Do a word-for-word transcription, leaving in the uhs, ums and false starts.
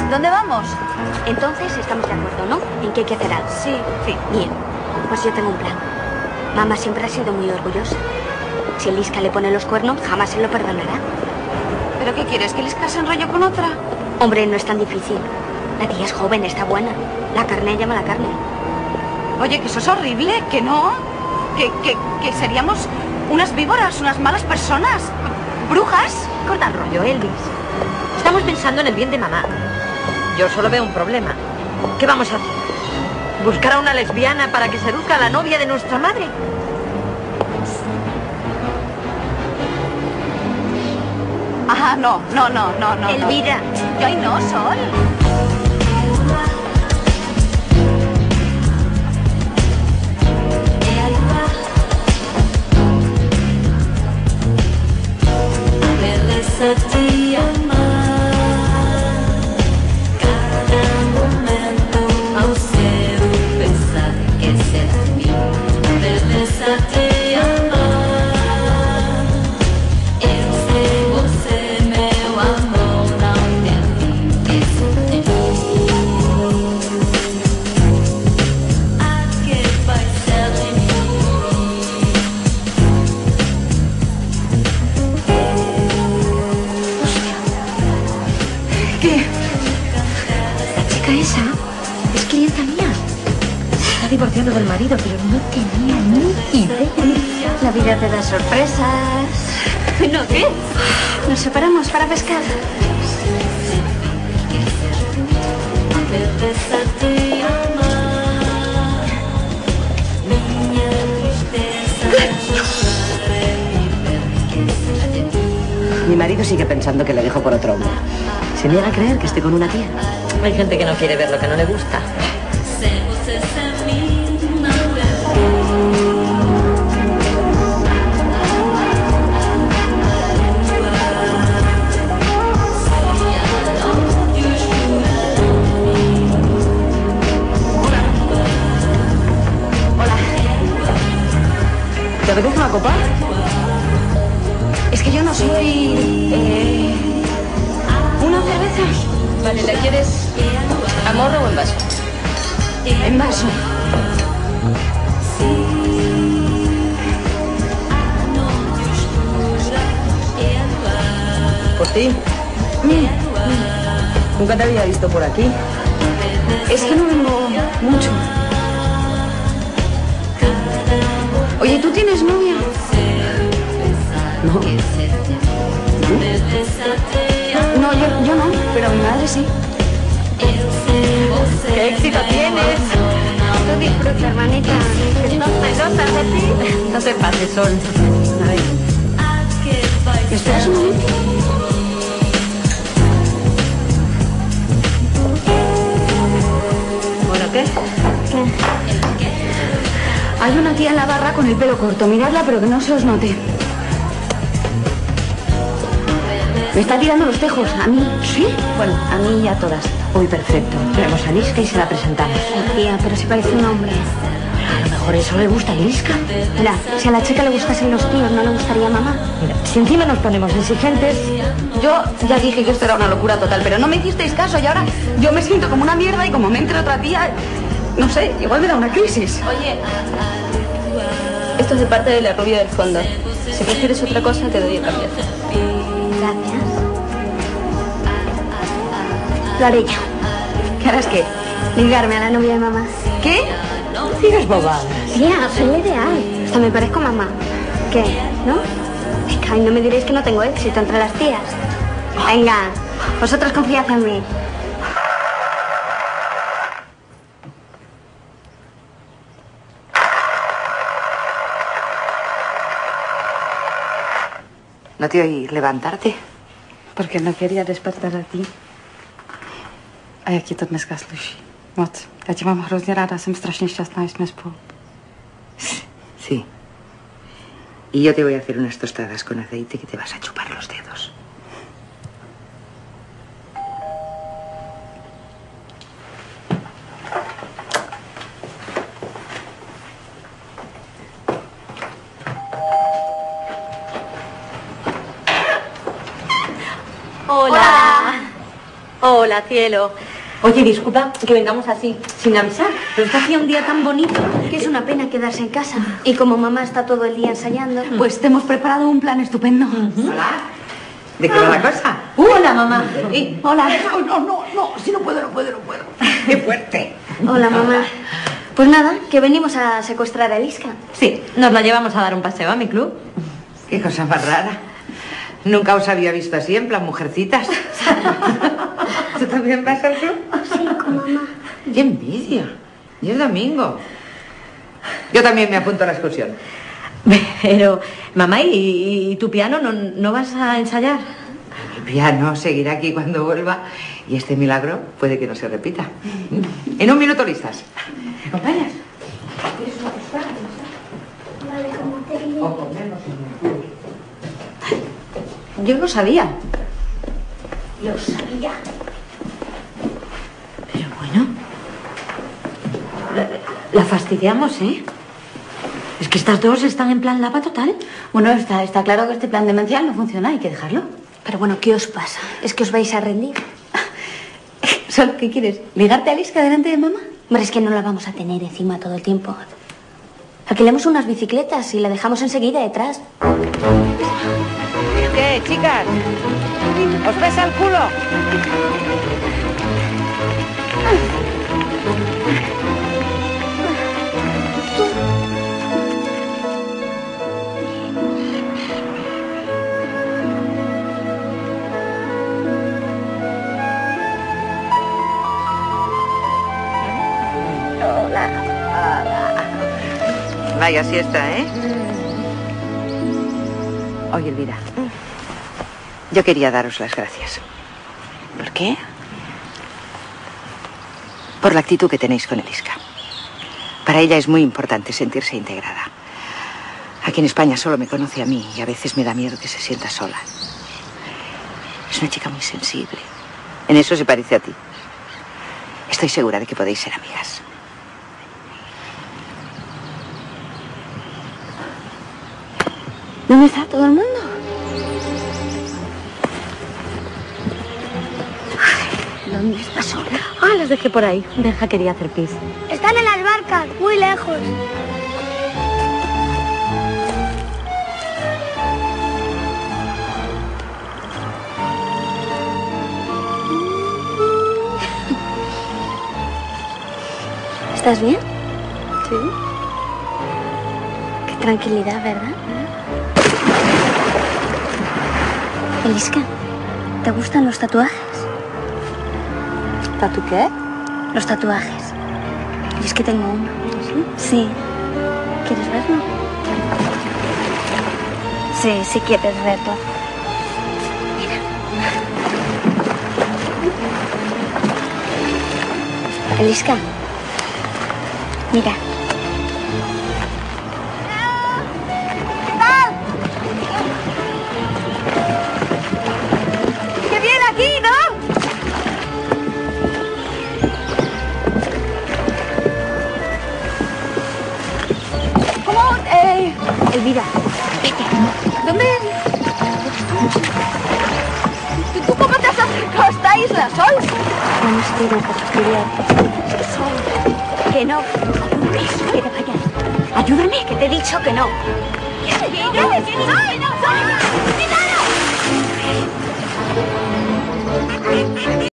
¿Dónde vamos? Entonces estamos de acuerdo, ¿no? En que hay que hacer algo. Sí, sí. Bien, pues yo tengo un plan. Mamá siempre ha sido muy orgullosa. Si Eliska le pone los cuernos, jamás se lo perdonará. ¿Pero qué quieres? ¿Que Eliska se enrolle con otra? Hombre, no es tan difícil. La tía es joven, está buena. La carne llama a la carne. Oye, que eso es horrible, que no. Que, que, que seríamos unas víboras, unas malas personas. ¿Brujas? Corta el rollo, Elvis. Estamos pensando en el bien de mamá. Yo solo veo un problema. ¿Qué vamos a hacer? ¿Buscar a una lesbiana para que seduzca a la novia de nuestra madre? Ah, no, no, no, no, no. Elvira. No. Ay, no, Sol. Te amar, cada momento ao ser o pensar que será mim, beleza te amar. Eu sei você, meu amor, não tem fim, isso tem fim. A que vai ser de mim? ¿Qué? La chica esa es clienta mía. Se está divorciando del marido, pero no tenía ni idea. La vida te da sorpresas. ¿No qué? Nos separamos para pescar. Beleza te amar, minha tristeza Mi marido sigue pensando que le dejo por otro hombre. Se niega a creer que estoy con una tía. Hay gente que no quiere ver lo que no le gusta. sem você, sem mim, não é. Hola. ¿Te apetece una copa? Es que yo no soy... Eh... ¿Una cerveza? Vale, ¿la quieres a morro o en vaso? En vaso. ¿Por ti? Nunca te había visto por aquí. Es que no vengo mucho. Oye, ¿tú tienes novia? No. No, yo, yo no, pero mi madre sí. ¡Qué éxito tienes! Tú disfruta, hermanita. No te notas de ti. No te pases, Sol. A ver. ¿Me esperas un momento? Bueno, ¿qué? Hay una tía en la barra con el pelo corto. Miradla, pero que no se os note. Me está tirando los tejos. ¿A mí? ¿Sí? Bueno, a mí y a todas. Uy, perfecto. Traemos a Eliska y se la presentamos. Tía, pero si parece un hombre. A lo mejor eso le gusta a Eliska. Mira, si a la chica le gustasen los tíos, ¿no le gustaría a mamá? Mira, si encima nos ponemos exigentes... Yo ya dije que esto era una locura total, pero no me hicisteis caso y ahora yo me siento como una mierda y como me entre otra tía, no sé, igual me da una crisis. Oye, esto es de parte de la rubia del fondo. Si prefieres otra cosa, te doy el cambio. Gracias. Lo haré yo. ¿Qué harás qué? Ligarme a la novia de mamá. ¿Qué? Digas bobadas. Tía, soy la ideal. Hasta me parezco a mamá. ¿Qué? ¿No? Venga, y no me diréis que no tengo éxito entre las tías. Venga, vosotros confiad en mí. ¿No te oí levantarte? Porque no quería despertar a ti. A jak ti to dneska sluší. Moc. Já tě mám hrozně ráda, jsem strašně šťastná, že jsme spolu. Sí. Y yo te voy a hacer unas tostadas con aceite que te vas a chupar los dedos. Hola. Hola. Hola, cielo. Oye, disculpa que vengamos así, sin avisar, pero es que hacía un día tan bonito. Que es una pena quedarse en casa. Y como mamá está todo el día ensayando... Pues te hemos preparado un plan estupendo. Hola. ¿De qué va la cosa? Hola, mamá. Sí. Hola. No, no, no, no. Si no puedo, no puedo, no puedo. ¡Qué fuerte! Hola, mamá. Pues nada, que venimos a secuestrar a Eliska. Sí, nos la llevamos a dar un paseo a mi club. Qué cosa más rara. Nunca os había visto así, en plan mujercitas. ¿Tú también vas al club? Sí, con mamá. ¡Qué envidia! Y es domingo. Yo también me apunto a la excursión. Pero, mamá, ¿y, y tu piano no, no vas a ensayar? Mi piano seguirá aquí cuando vuelva y este milagro puede que no se repita. En un minuto listas. ¿Me acompañas? ¿Quieres una tostada? Vale, como te digo. O comemos en Yo no sabía. Lo sabía. Pero bueno, la, la fastidiamos, ¿eh? Es que estas dos están en plan lava total. Bueno, está, está claro que este plan demencial no funciona, hay que dejarlo. Pero bueno, ¿qué os pasa? ¿Es que os vais a rendir? ¿Solo qué quieres? ¿Ligarte a Eliska delante de mamá? Hombre, es que no la vamos a tener encima todo el tiempo. Alquilemos unas bicicletas y la dejamos enseguida detrás. ¿Qué, chicas? ¿Os pesa el culo? Vaya siesta, ¿eh? Oye, Elvira, yo quería daros las gracias. ¿Por qué? Por la actitud que tenéis con Eliska. Para ella es muy importante sentirse integrada. Aquí en España solo me conoce a mí y a veces me da miedo que se sienta sola. Es una chica muy sensible. En eso se parece a ti. Estoy segura de que podéis ser amigas. ¿Dónde está todo el mundo? Ay, ¿dónde está sola? Ah, las dejé por ahí. Deja, quería hacer pis. Están en las barcas, muy lejos. ¿Estás bien? Sí. Qué tranquilidad, ¿verdad? Eliska, ¿te gustan los tatuajes? ¿Tatu qué? Los tatuajes. Y es que tengo uno. ¿Sí? Sí. ¿Quieres verlo? Sí, sí quieres verlo. Mira. Eliska, mira. Elvira, vete. ¿Dónde? ¿Tú, ¿Tú cómo te has acercado a esta isla, Sol? No nos quiero fastidiar. Sol, que no. Que te vayas. Ayúdame, que te he dicho que no. ¿Qué? ¿Qué? ¿Qué? ¡Sol! ¡Sol! ¡Cuidado!